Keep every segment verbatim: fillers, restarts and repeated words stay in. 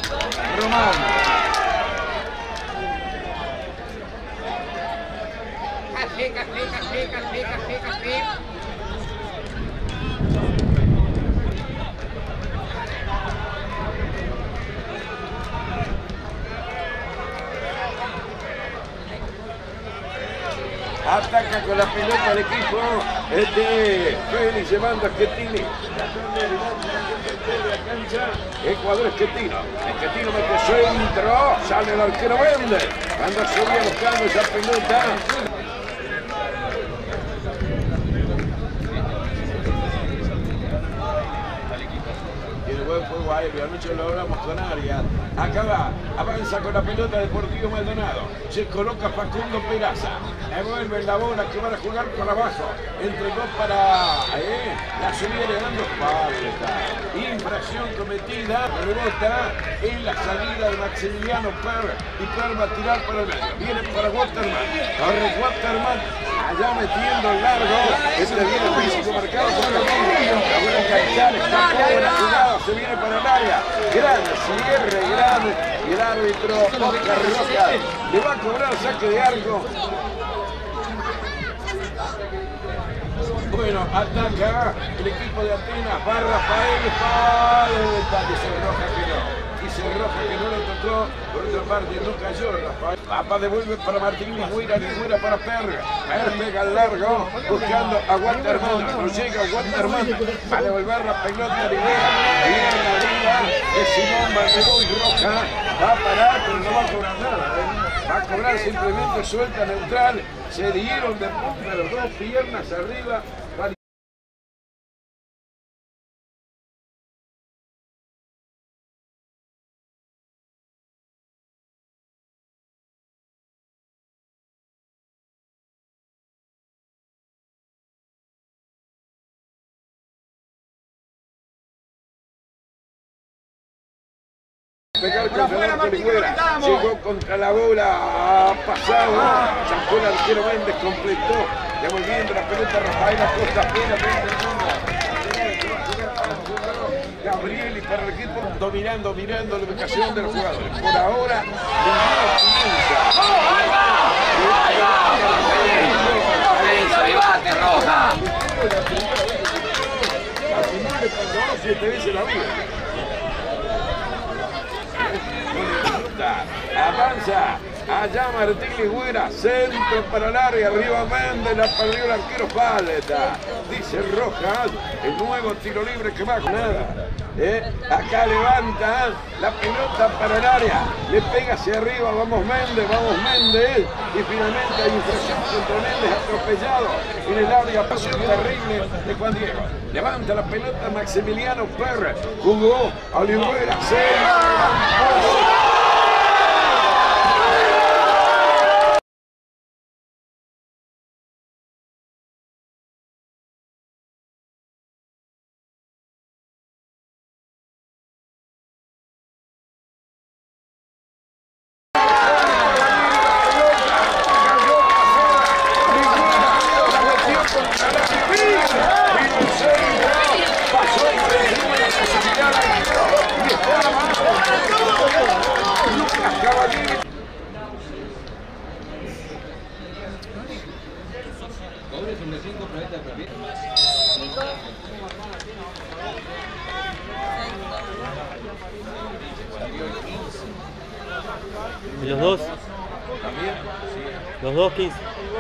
Román. Casi, casi, casi, casi, casi, casi. Ataca con la pelota el equipo de Félix llevando a Schettini. Ecuador Schettino. Schettino mete centro. Sale el arquero Méndez. Anda subía buscando esa pelota. Tiene buen juego aéreo, anoche lo hablamos con Arias. Acaba, avanza con la pelota Deportivo Maldonado. Se coloca Facundo Peraza. Devuelve la bola que van a jugar por abajo. Entregó para eh, la subida de dando falta. Infracción cometida. Rebota en la salida de Maximiliano Per. Y Per va a tirar para el medio. Viene para Waterman. Corre Waterman. Allá metiendo el largo. Este viene el físico marcado por el medio. La buena enganchar. Está buena jugada. Se viene para el área. Gran cierre, gran. Y el árbitro Oscar Roca le va a cobrar saque de arco. Bueno, ataca el equipo de Atenas. Va Rafael Falta. Dice Roja que no. Dice Roja que no lo tocó. Por otra parte, no cayó Rafael. Papa devuelve para Martín Ligüera. Ligüera para Perga. Per pega al largo. Buscando a Waterman. No llega Waterman. Va a devolver la pelota a Ligüera. Viene la liga de Simón Barberó y Roja. Va a parar, pero no va a cobrar nada. ¿eh? Va a cobrar simplemente suelta neutral. Se dieron de punta los dos, piernas arriba. Pegar contra el arco Ligüera. Llegó contra la bola. Pasado. Sacó el arquero Méndez. Completó. Devolviendo la pelota Rafael Acosta. Gabriel y para el equipo. Dominando, mirando la ubicación de los jugadores. Por ahora, ¡Avivate, Roja! Al final le pasó siete veces la vida. Avanza, allá Martín Ligüera, centro para el área, arriba Méndez, la perdió el arquero Falta. Dice Rojas, el nuevo tiro libre que va con nada. Eh, acá levanta la pelota para el área, le pega hacia arriba, vamos Méndez, vamos Méndez. Y finalmente hay infracción contra Méndez atropellado en el área, pasión terrible de Juan Diego. Levanta la pelota Maximiliano Per, jugó a Ligüera, centro. ¿Y los dos? ¿También? Los dos quince.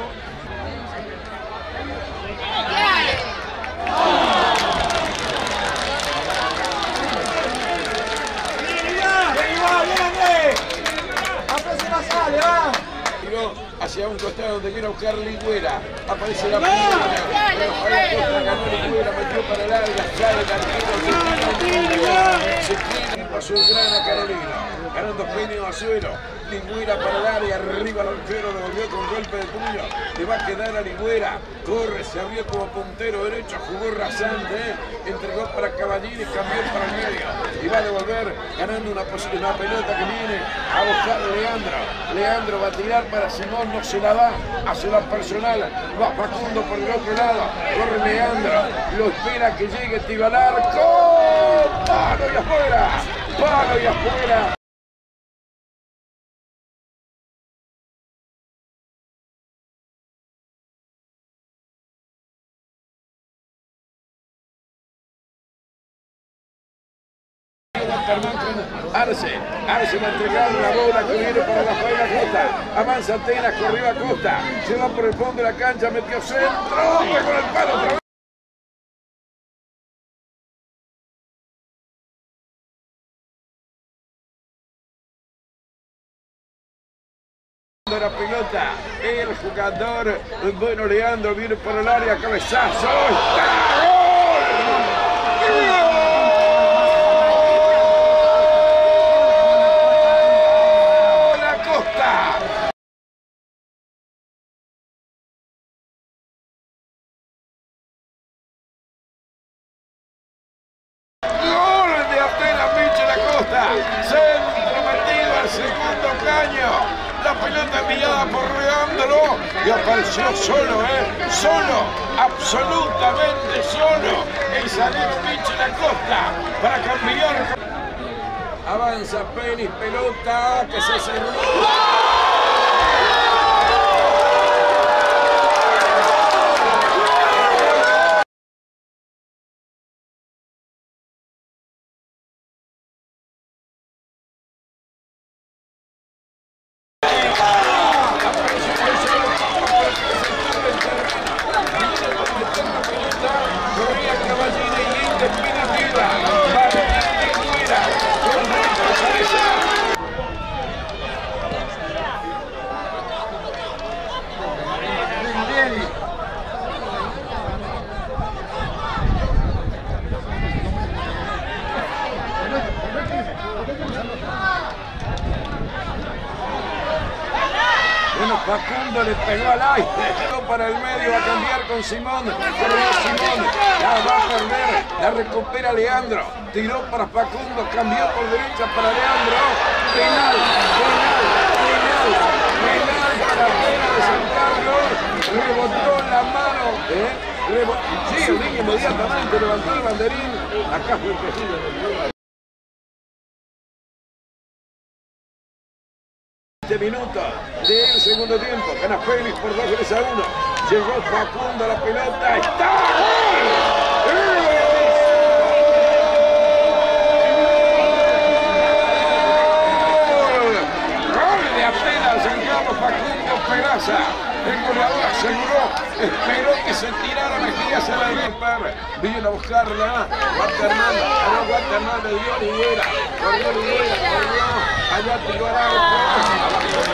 Hacia un costado donde viene a buscar Ligüera. Aparece la primera. Rafael ganó Ligüera, metió para el área, sale el arquero. Se quiere, pasó el gran a Carolina. Ganando Peña Azuelo. Ligüera para el área, arriba el arquero, devolvió con golpe de puño. Le va a quedar a Ligüera. Corre, se abrió como puntero derecho, jugó rasante. ¿eh? Entregó para Caballini, cambió para el medio. Y va a devolver, ganando una, una pelota que viene a buscar a Leandro. Leandro va a tirar para Simón, no se la da. Hace la personal, va Facundo por el otro lado. Corre Leandro, lo espera que llegue, tiro al arco. ¡Palo y afuera! ¡Palo y afuera! Waterman con Arce. Arce va a entregar la bola que viene para Rafael Acosta. Avanza Atenas, corrió Acosta. Se va por el fondo de la cancha, metió centro. Pegó el palo otra vez. La pelota, el jugador, bueno, Leandro viene por el área, cabezazo. ¡Está! Centro metido al segundo caño. La pelota enviada por Leandro y apareció solo, ¿eh? Solo, absolutamente solo. El zaguero Michel Acosta para cambiar. Avanza Penis, pelota que se cerró. Bueno, Facundo le pegó al aire, para el medio, va a cambiar con Simón, corrió Simón, la va a perder, la recupera Leandro, tiró para Facundo, cambió por derecha para Leandro, penal, penal, penal, penal para Pena de San Carlos, rebotó en la mano, ¿eh? Rebotó, sí, el niño inmediatamente levantó el banderín, acá fue el tejido. Minutos del segundo tiempo, gana Félix por dos goles a uno. Llegó Facundo a la pelota, está gol. Gol de Atenas, San Carlos, Facundo Peraza. El goleador aseguró, esperó que se tirara Mejías en la par. Vino a buscarla, Waterman, a la Waterman le dio Olivera, corrió Olivera, corrió, allá tiró al arco.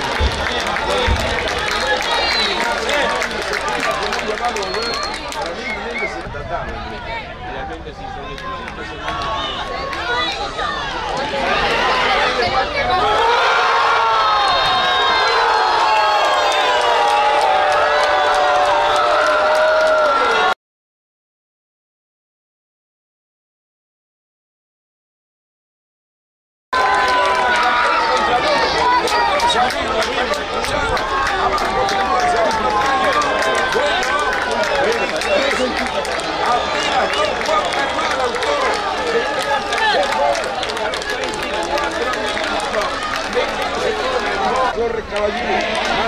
Corre Caballini,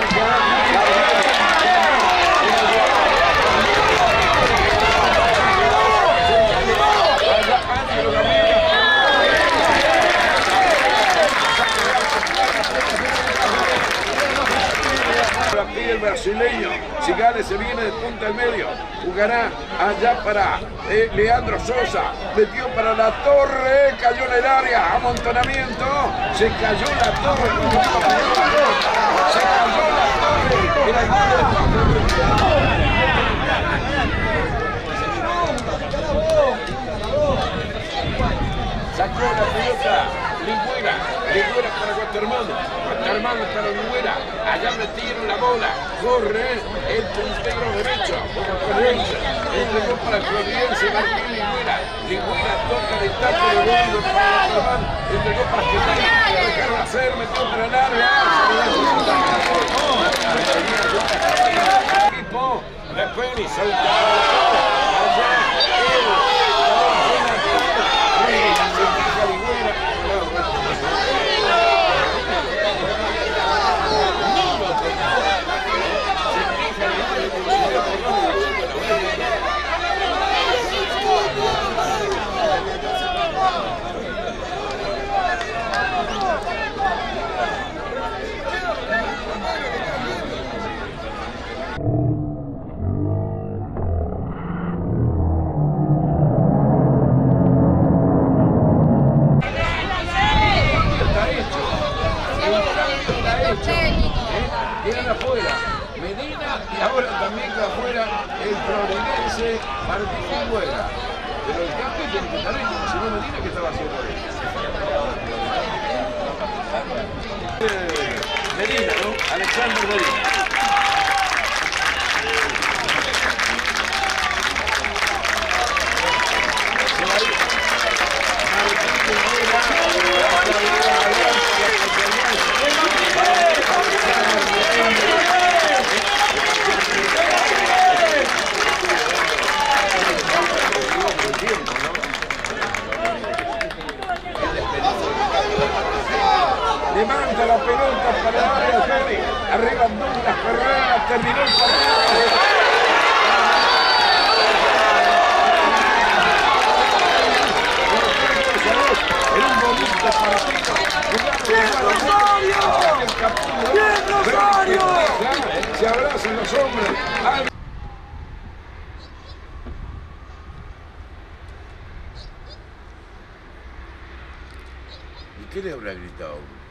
la pide el brasileño. Cigales se viene de punta al medio, jugará allá para eh, Leandro Sosa, metió para la torre, cayó en el área, amontonamiento, se cayó la torre, se cayó la torre, era el gol de sacó la pelota, Ligüera, Ligüera para Waterman, Waterman para Ligüera, allá metieron la bola, corre el puntero derecho, como Providencia, entregó para Providencia, Martín Ligüera, Ligüera toca de taco de gol para Waterman, entregó para Getafe, lo dejaron hacer, metió para el área, equipo de Félix, saltado, allá el quedan afuera Medina y ahora también queda afuera el florenense Martín Higuera. Pero el cambio tiene que estar hecho, si no Medina, ¿qué estaba haciendo él? Medina, ¿no? Alexander Medina. Levanta la pelota para darle al Fede. Arriba Douglas Ferreira, terminó el partido. En un bonito partido. ¡Bien, Rosario! ¡Bien, Rosario! Se abrazan los hombres. ¿Y qué le habrá gritado?